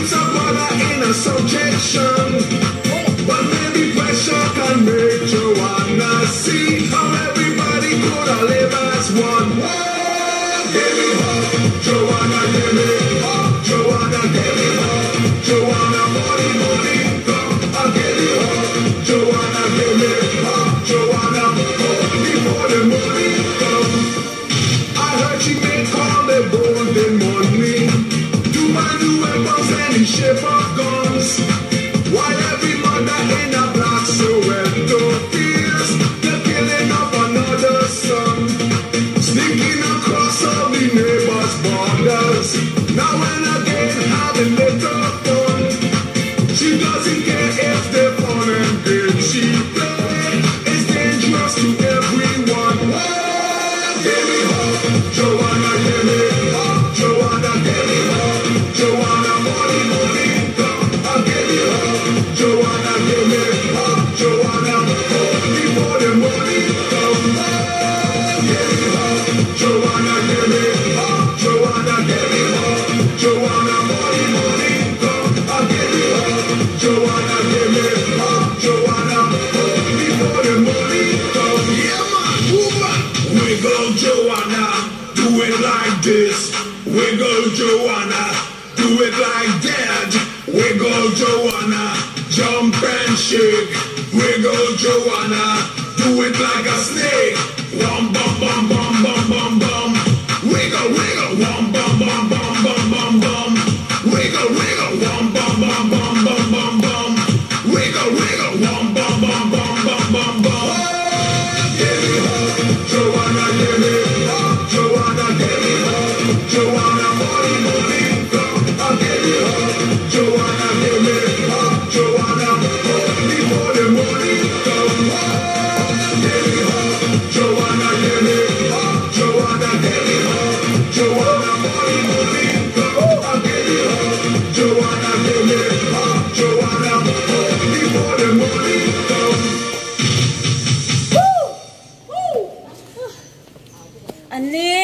puts a brother in a subjection. But maybe pressure can make Joanna see how everybody could have lived as one. Give me up, Joanna, give me up, Joanna, give me up, Joanna, money, come, I'll give you up, Joanna, give me up, Joanna, before the money come. I heard she make all the golden money, do my new weapons any shape of guns, while every mother in a black Soweto fears the killing of another son, sneaking across all the neighbors' borders, now and again having little fun. She doesn't care if they're fun and game she play, it's dangerous to everyone. Give me up, Joanna, give me up, Joanna, give me up, Joanna, money, come, I'll give you up, Joanna, give me up, Joanna, before the money come. Give me up, Joanna, give me up, Joanna, give me up, Joanna, money, come, I'll give you up, Joanna, give me up, Joanna, before the money come. Yeah man, woman, wiggle Joanna, do it like this, wiggle Joanna, do it like that, wiggle Joanna, jump and shake, wiggle Joanna, do it like a snake, bum bum bum bum bum bum bum, wiggle wiggle, bum bum bum bum bum bum bum, wiggle wiggle, bum bum bum bum bum bum bum, wiggle wiggle, bum bum bum bum bum bum bum. Give me up, Joanna, give me up, Joanna, give me up, Joanna, money, come, I'll give you up, Joanna, give me up, Joanna, before the money come. Give me up, Joanna, give me up, Joanna, give me up, Joanna, money, come, I'll give you up, Joanna, give me up, Joanna, before the money come. Ani